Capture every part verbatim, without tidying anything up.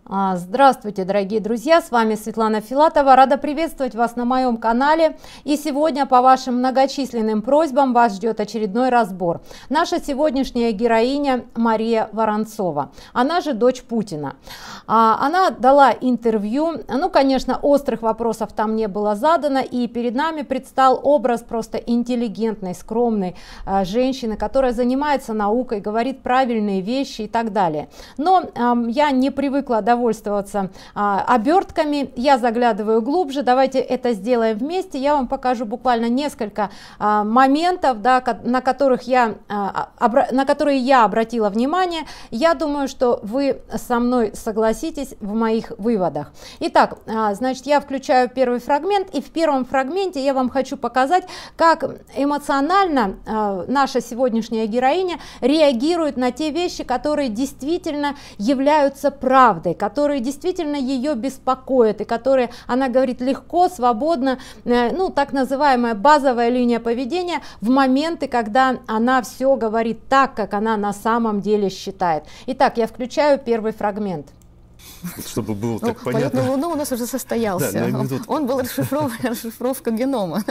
А, Здравствуйте, дорогие друзья, с вами Светлана Филатова. Рада приветствовать вас на моем канале. И сегодня по вашим многочисленным просьбам вас ждет очередной разбор. Наша сегодняшняя героиня Мария Воронцова, она же дочь Путина. А, Она дала интервью, ну, конечно, острых вопросов там не было задано, и перед нами предстал образ просто интеллигентной, скромной а, женщины, которая занимается наукой, говорит правильные вещи и так далее. Но а, я не привыкла довольствоваться довольствоваться а, обертками, я заглядываю глубже. Давайте это сделаем вместе. Я вам покажу буквально несколько а, моментов, да, на которых я а, обра на которые я обратила внимание. Я думаю, что вы со мной согласитесь в моих выводах. Итак, а, значит, я включаю первый фрагмент, и в первом фрагменте я вам хочу показать, как эмоционально а, наша сегодняшняя героиня реагирует на те вещи, которые действительно являются правдой, которые действительно ее беспокоят, и которые она говорит легко, свободно, ну, так называемая базовая линия поведения в моменты, когда она все говорит так, как она на самом деле считает. Итак, я включаю первый фрагмент. Чтобы было ну, так понятно. Полет на Луну у нас уже состоялся. Да, он, он был расшифровка, расшифровка генома.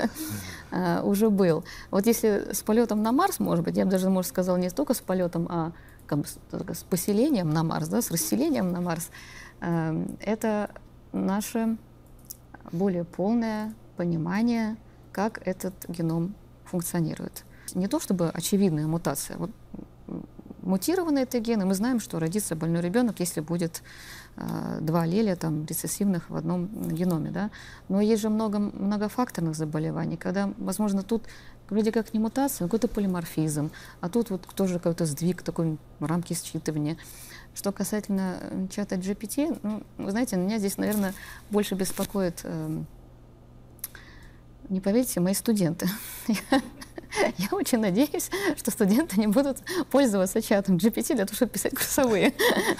uh, уже был. Вот если с полетом на Марс, может быть, я бы даже, может, сказала не столько с полетом, а как бы, с поселением на Марс, да, с расселением на Марс, uh, это наше более полное понимание, как этот геном функционирует. Не то чтобы очевидная мутация. Вот, мутированы эти гены, мы знаем, что родится больной ребенок, если будет э, два аллеля там, рецессивных в одном геноме. Да? Но есть же много многофакторных заболеваний, когда, возможно, тут вроде как не мутация, но какой-то полиморфизм, а тут вот тоже какой-то сдвиг, такой рамки считывания. Что касательно чата джи пи ти, ну, вы знаете, меня здесь, наверное, больше беспокоит, э, не поверите, мои студенты. Я очень надеюсь, что студенты не будут пользоваться чатом джи пи ти для того, чтобы писать курсовые.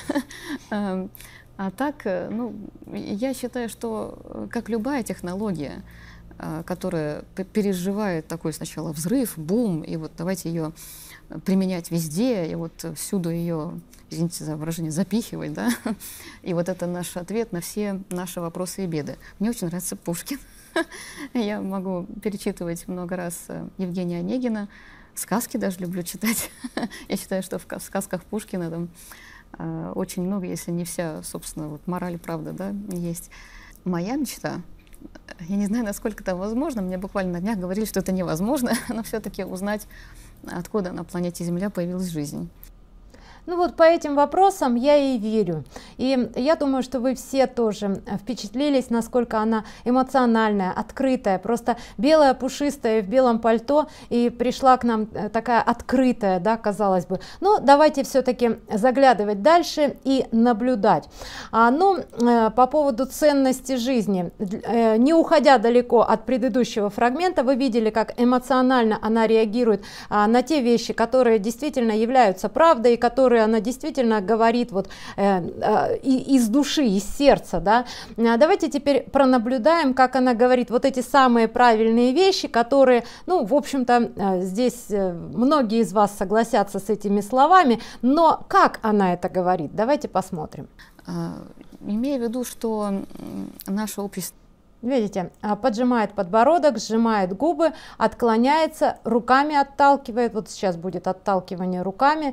А так, ну, я считаю, что как любая технология, которая переживает такой сначала взрыв, бум, и вот давайте ее применять везде, и вот всюду ее, извините за выражение, запихивать, да, и вот это наш ответ на все наши вопросы и беды. Мне очень нравится Пушкин. Я могу перечитывать много раз Евгения Онегина, сказки даже люблю читать. Я считаю, что в сказках Пушкина там э, очень много, если не вся, собственно, вот мораль и правда, да, есть. Моя мечта, я не знаю, насколько это возможно, мне буквально на днях говорили, что это невозможно, но все-таки узнать, откуда на планете Земля появилась жизнь. Ну вот по этим вопросам я и верю. И я думаю, что вы все тоже впечатлились, насколько она эмоциональная, открытая, просто белая, пушистая, в белом пальто, и пришла к нам такая открытая, да, казалось бы. Но давайте все-таки заглядывать дальше и наблюдать. А, ну, по поводу ценности жизни, не уходя далеко от предыдущего фрагмента, вы видели, как эмоционально она реагирует а, на те вещи, которые действительно являются правдой, и которые она действительно говорит вот э, э, из души, из сердца, да. Давайте теперь пронаблюдаем, как она говорит вот эти самые правильные вещи, которые, ну, в общем-то, э, здесь э, многие из вас согласятся с этими словами, но как она это говорит? Давайте посмотрим. Имея в виду, что наше общество, видите, поджимает подбородок, сжимает губы, отклоняется, руками отталкивает, вот сейчас будет отталкивание руками.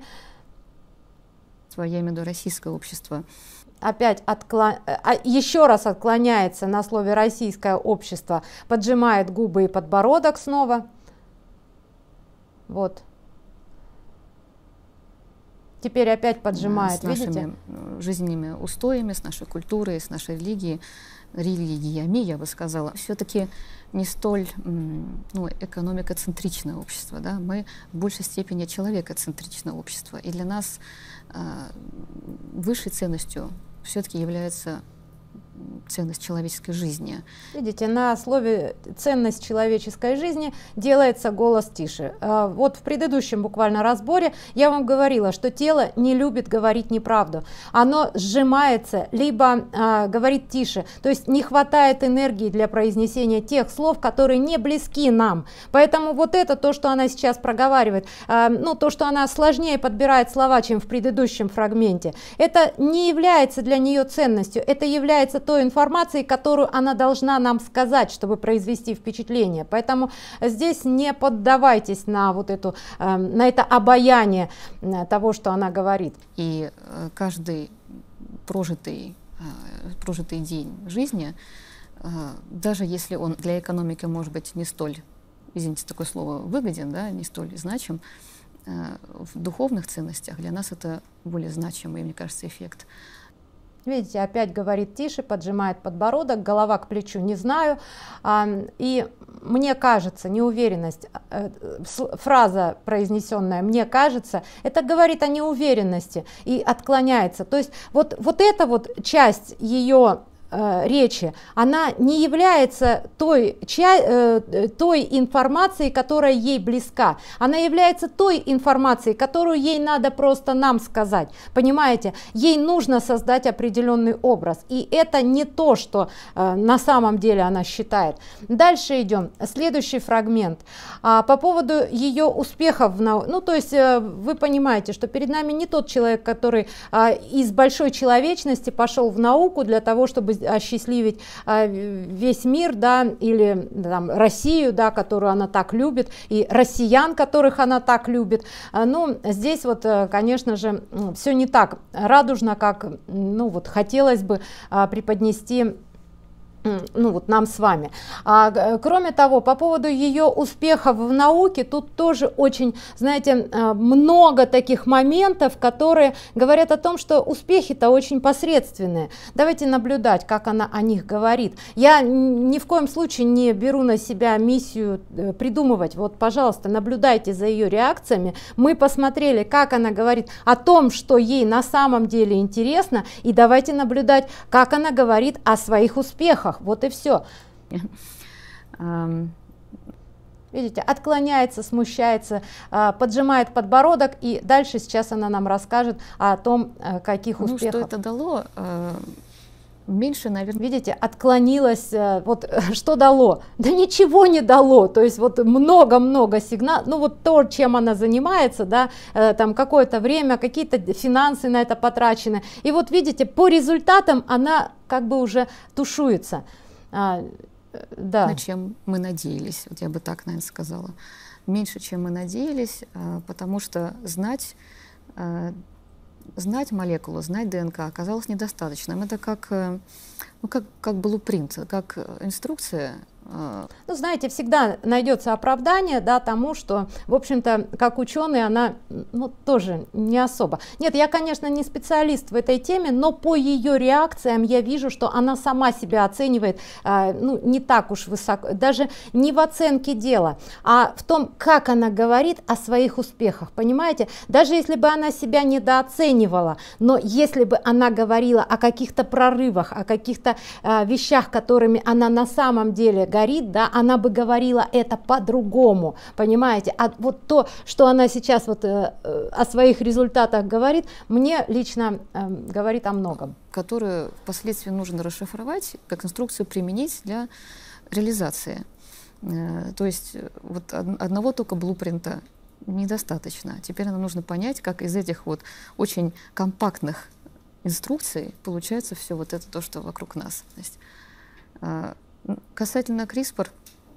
Я имею в виду российское общество. Опять отклон... еще раз отклоняется на слове российское общество, поджимает губы и подбородок снова. Вот. Теперь опять поджимает, с нашими видите? жизненными устоями, с нашей культурой, с нашей религией, религиями, я бы сказала. Все-таки не столь, ну, экономикоцентричное общество, да? Мы в большей степени человекоцентричное общество. И для нас э, высшей ценностью все-таки является ценность человеческой жизни. Видите, на слове «ценность человеческой жизни» делается голос тише. Вот в предыдущем буквально разборе я вам говорила, что тело не любит говорить неправду. Оно сжимается, либо а, говорит тише. То есть не хватает энергии для произнесения тех слов, которые не близки нам. Поэтому вот это то, что она сейчас проговаривает, а, ну то, что она сложнее подбирает слова, чем в предыдущем фрагменте, это не является для нее ценностью. Это является той информацией, которую она должна нам сказать, чтобы произвести впечатление. Поэтому здесь не поддавайтесь на вот эту, на это обаяние того, что она говорит. И каждый прожитый, прожитый день жизни, даже если он для экономики может быть не столь, извините, такое слово, выгоден, да, не столь значим, в духовных ценностях для нас это более значимый, мне кажется, эффект. Видите, опять говорит тише, поджимает подбородок, голова к плечу, не знаю. И мне кажется, неуверенность, фраза, произнесенная «мне кажется», это говорит о неуверенности и отклоняется. То есть вот, вот эта вот часть ее речи, она не является той, ча, той информацией, которая ей близка. Она является той информацией, которую ей надо просто нам сказать. Понимаете? Ей нужно создать определенный образ. И это не то, что э, на самом деле она считает. Дальше идем. Следующий фрагмент. А, по поводу ее успехов в науке. Ну, то есть э, вы понимаете, что перед нами не тот человек, который э, из большой человечности пошел в науку для того, чтобы осчастливить а, весь мир, да, или там, Россию, да, которую она так любит, и россиян, которых она так любит. А, ну, здесь вот, конечно же, все не так радужно, как, ну, вот хотелось бы а, преподнести, ну вот нам с вами. А, кроме того, по поводу ее успехов в науке, тут тоже очень, знаете, много таких моментов, которые говорят о том, что успехи-то очень посредственные. Давайте наблюдать, как она о них говорит. Я ни в коем случае не беру на себя миссию придумывать. Вот, пожалуйста, наблюдайте за ее реакциями. Мы посмотрели, как она говорит о том, что ей на самом деле интересно, и давайте наблюдать, как она говорит о своих успехах. Вот и все. Видите, отклоняется, смущается, поджимает подбородок, и дальше сейчас она нам расскажет о том, каких ну, успехов. Что это дало? Меньше, наверное. Видите, отклонилась, вот что дало? Да ничего не дало, то есть вот много-много сигналов, ну вот то, чем она занимается, да, там какое-то время, какие-то финансы на это потрачены, и вот видите, по результатам она как бы уже тушуется. А, да. На чем мы надеялись, вот я бы так, наверное, сказала. Меньше, чем мы надеялись, потому что знать... Знать молекулу, знать ДНК оказалось недостаточным. Это как, ну, как, как блупринт, как инструкция. Ну, знаете, всегда найдется оправдание, да, тому, что, в общем-то, как ученый, она, ну, тоже не особо. Нет, я, конечно, не специалист в этой теме, но по ее реакциям я вижу, что она сама себя оценивает, э, ну, не так уж высоко, даже не в оценке дела, а в том, как она говорит о своих успехах, понимаете? Даже если бы она себя недооценивала, но если бы она говорила о каких-то прорывах, о каких-то э, вещах, которыми она на самом деле горит, да, она бы говорила это по-другому, понимаете? А вот то, что она сейчас вот э, о своих результатах говорит, мне лично э, говорит о многом. Которую впоследствии нужно расшифровать, как инструкцию применить для реализации. Э, то есть вот одного только блупринта недостаточно. Теперь нам нужно понять, как из этих вот очень компактных инструкций получается все вот это то, что вокруг нас. То есть, э, касательно CRISPR.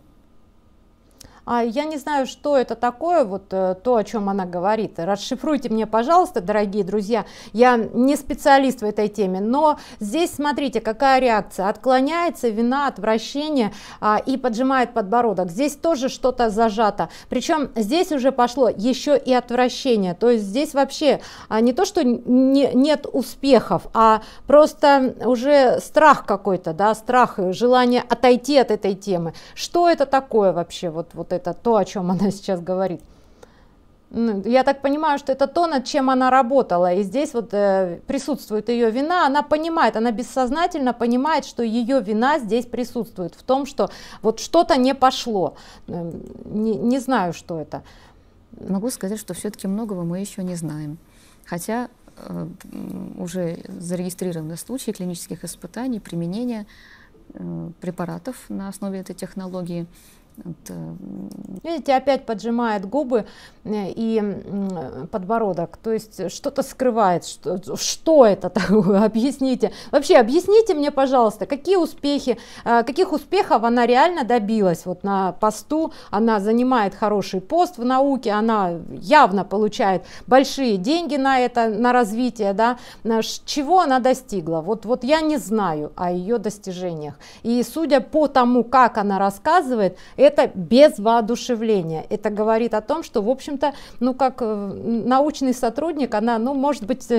Я не знаю, что это такое, вот то, о чем она говорит. Расшифруйте мне, пожалуйста, дорогие друзья. Я не специалист в этой теме, но здесь смотрите, какая реакция. Отклоняется, вина, отвращение а, и поджимает подбородок. Здесь тоже что-то зажато. Причем здесь уже пошло еще и отвращение. То есть здесь вообще а, не то, что не, нет успехов, а просто уже страх какой-то, да, страх, желание отойти от этой темы. Что это такое вообще, вот, вот это? Это то, о чем она сейчас говорит. Я так понимаю, что это то, над чем она работала, и здесь вот э, присутствует ее вина, она понимает, она бессознательно понимает, что ее вина здесь присутствует, в том, что вот что-то не пошло, не, не знаю, что это. Могу сказать, что все-таки многого мы еще не знаем, хотя э, уже зарегистрированы случаи клинических испытаний, применения э, препаратов на основе этой технологии. Это... Видите, опять поджимает губы и подбородок, то есть что-то скрывает. Что, что это такое? Объясните. Вообще, объясните мне, пожалуйста, какие успехи, каких успехов она реально добилась вот на посту. Она занимает хороший пост в науке, она явно получает большие деньги на это, на развитие, да? Чего она достигла? Вот, вот я не знаю о ее достижениях. И судя по тому, как она рассказывает, это без воодушевления. Это говорит о том, что, в общем-то, ну, как научный сотрудник, она, ну, может быть,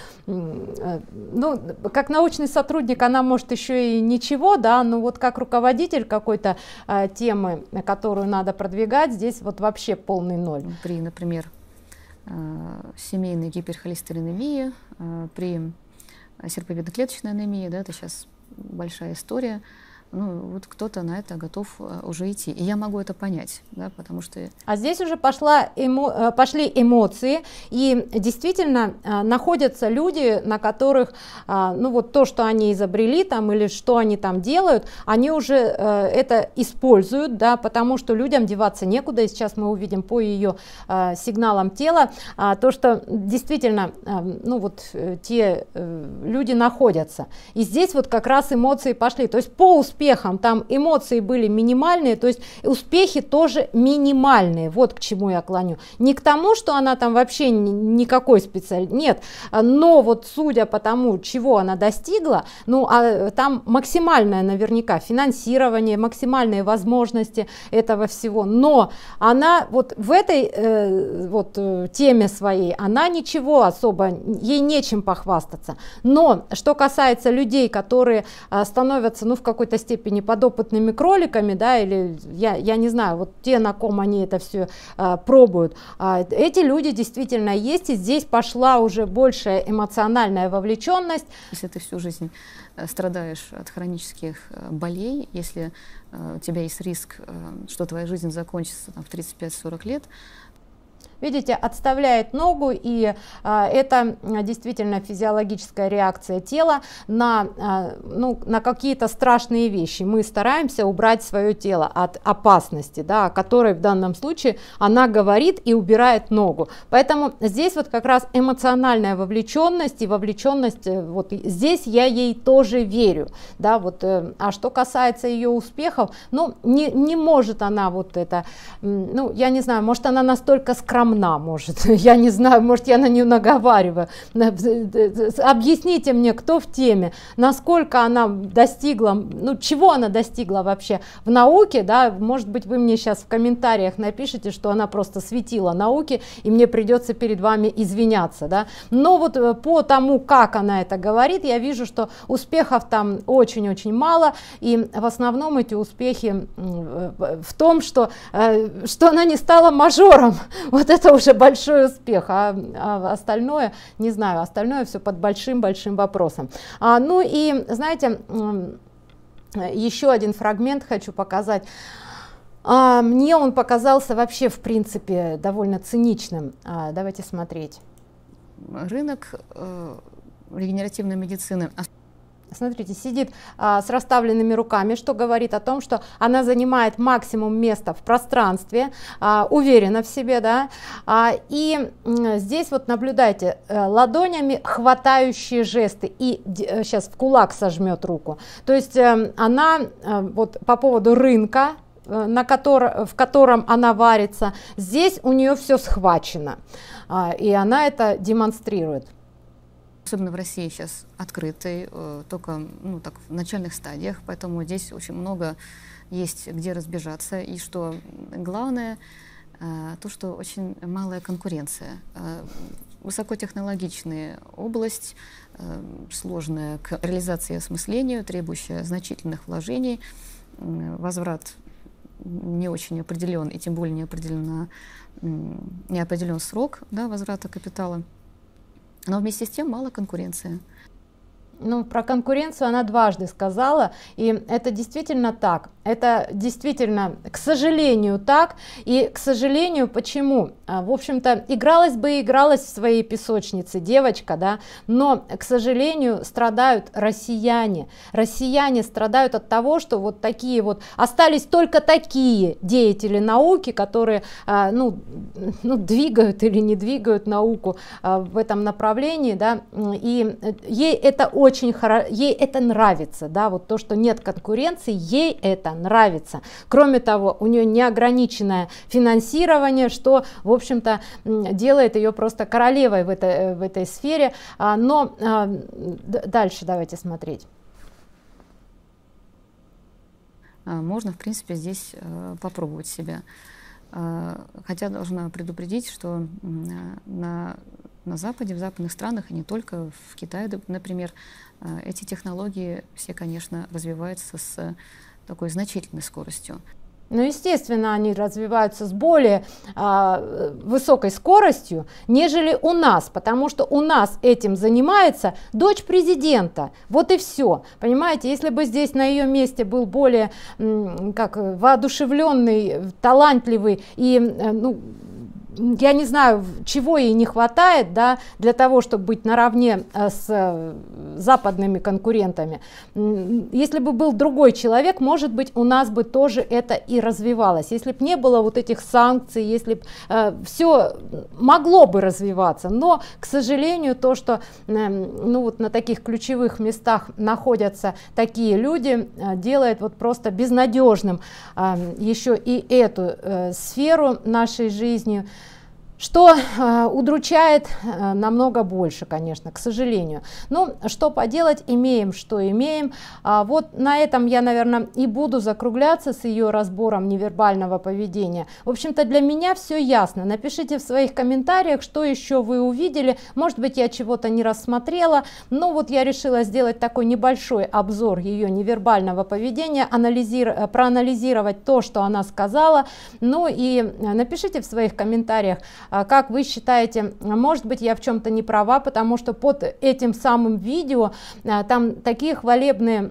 ну, как научный сотрудник, она может еще и ничего, да, но вот как руководитель какой-то а, темы, которую надо продвигать, здесь вот вообще полный ноль. При, например, семейной гиперхолестеринемии, при серповидноклеточной анемии, да, это сейчас большая история. Ну, вот кто-то на это готов уже идти. И я могу это понять, да, потому что... А здесь уже пошла эмо... пошли эмоции, и действительно находятся люди, на которых, ну, вот то, что они изобрели там, или что они там делают, они уже это используют, да, потому что людям деваться некуда, и сейчас мы увидим по ее сигналам тела, то, что действительно, ну, вот те люди находятся. И здесь вот как раз эмоции пошли, то есть по успеху там эмоции были минимальные, то есть успехи тоже минимальные, вот к чему я клоню. Не к тому, что она там вообще никакой специалист, нет, но вот судя по тому, чего она достигла, ну, а там максимальное наверняка финансирование, максимальные возможности этого всего, но она вот в этой э, вот теме своей, она ничего особо, ей нечем похвастаться. Но что касается людей, которые а, становятся, ну, в какой-то степени подопытными кроликами, да, или я, я не знаю, вот те, на ком они это все а, пробуют, а, эти люди действительно есть, и здесь пошла уже большая эмоциональная вовлеченность. Если ты всю жизнь страдаешь от хронических болей, если а, у тебя есть риск, а, что твоя жизнь закончится там, в тридцать пять сорок лет, видите, отставляет ногу, и а, это действительно физиологическая реакция тела на, а, ну, на какие-то страшные вещи. Мы стараемся убрать свое тело от опасности, да, о которой в данном случае она говорит и убирает ногу. Поэтому здесь вот как раз эмоциональная вовлеченность и вовлеченность, вот здесь я ей тоже верю. Да, вот, а что касается ее успехов, ну, не, не может она вот это, ну, я не знаю, может она настолько скромна, может, я не знаю, может я на нее наговариваю. Объясните мне, кто в теме, насколько она достигла, ну, чего она достигла вообще в науке, да, может быть, вы мне сейчас в комментариях напишите, что она просто светила науке, и мне придется перед вами извиняться, да, но вот по тому, как она это говорит, я вижу, что успехов там очень-очень мало, и в основном эти успехи в том, что, что она не стала мажором, вот это уже большой успех, а, а остальное, не знаю, остальное все под большим-большим вопросом. А, ну и, знаете, еще один фрагмент хочу показать. А, мне он показался вообще, в принципе, довольно циничным. А, давайте смотреть. Рынок э, регенеративной медицины. Смотрите, сидит а, с расставленными руками, что говорит о том, что она занимает максимум места в пространстве, а, уверена в себе, да, а, и м, здесь вот наблюдайте, а, ладонями хватающие жесты, и а, сейчас в кулак сожмет руку, то есть а, она а, вот по поводу рынка, на который, в котором она варится, здесь у нее все схвачено, а, и она это демонстрирует. Особенно в России сейчас открытый, только, ну, так, в начальных стадиях, поэтому здесь очень много есть где разбежаться. И что главное, то, что очень малая конкуренция. Высокотехнологичная область, сложная к реализации и осмыслению, требующая значительных вложений, возврат не очень определен, и тем более не определен, не определен срок, да, возврата капитала. Но вместе с тем мало конкуренции. Ну, про конкуренцию она дважды сказала, и это действительно так. Это действительно, к сожалению, так. И, к сожалению, почему? В общем-то, игралась бы и игралась в своей песочнице девочка, да, но, к сожалению, страдают россияне. Россияне страдают от того, что вот такие вот, остались только такие деятели науки, которые, ну, ну двигают или не двигают науку в этом направлении, да, и ей это очень хорошо, ей это нравится, да, вот то, что нет конкуренции, ей это нравится. Кроме того, у нее неограниченное финансирование, что, в общем-то, делает ее просто королевой в этой, в этой сфере. Но дальше давайте смотреть. Можно, в принципе, здесь попробовать себя. Хотя должна предупредить, что на, на Западе, в западных странах, и не только в Китае, например, эти технологии все, конечно, развиваются с такой значительной скоростью. Ну, естественно, они развиваются с более а, высокой скоростью, нежели у нас, потому что у нас этим занимается дочь президента. Вот и все. Понимаете, если бы здесь на ее месте был более как, воодушевленный, талантливый и, ну, я не знаю, чего ей не хватает, да, для того, чтобы быть наравне с западными конкурентами. Если бы был другой человек, может быть, у нас бы тоже это и развивалось. Если бы не было вот этих санкций, если бы э, все могло бы развиваться. Но, к сожалению, то, что э, ну, вот на таких ключевых местах находятся такие люди, э, делает вот просто безнадежным э, еще и эту э, сферу нашей жизни, что э, удручает э, намного больше, конечно, к сожалению. Ну, что поделать, имеем, что имеем. А вот на этом я, наверное, и буду закругляться с ее разбором невербального поведения. В общем-то, для меня все ясно. Напишите в своих комментариях, что еще вы увидели. Может быть, я чего-то не рассмотрела, но вот я решила сделать такой небольшой обзор ее невербального поведения, анализир... проанализировать то, что она сказала. Ну и напишите в своих комментариях, как вы считаете, может быть, я в чем-то не права, потому что под этим самым видео там такие хвалебные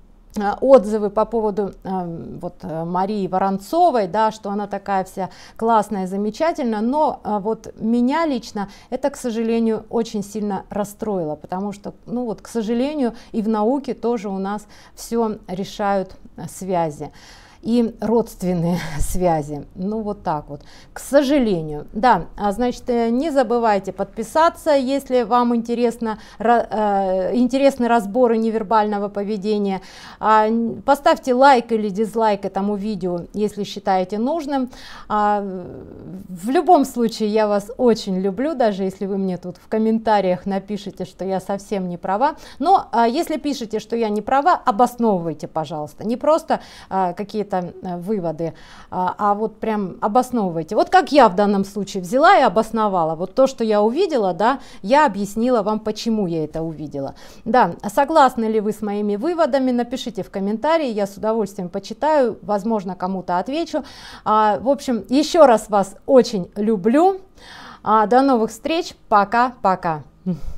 отзывы по поводу вот Марии Воронцовой, да, что она такая вся классная, замечательная, но вот меня лично это, к сожалению, очень сильно расстроило, потому что, ну вот, к сожалению, и в науке тоже у нас все решают связи и родственные связи. Ну вот так вот, к сожалению. Да, значит, не забывайте подписаться, если вам интересно, э, интересны разборы невербального поведения. А, поставьте лайк или дизлайк этому видео, если считаете нужным. А, в любом случае, я вас очень люблю, даже если вы мне тут в комментариях напишите, что я совсем не права. Но а, если пишете, что я не права, обосновывайте, пожалуйста. Не просто а, какие-то выводы, а, а вот прям обосновывайте. Вот как я в данном случае взяла и обосновала. Вот то, что я увидела, да, я объяснила вам, почему я это увидела. Да, согласны ли вы с моими выводами? Напишите в комментарии, я с удовольствием почитаю, возможно, кому-то отвечу. А, в общем, еще раз вас очень люблю. А, до новых встреч. Пока-пока.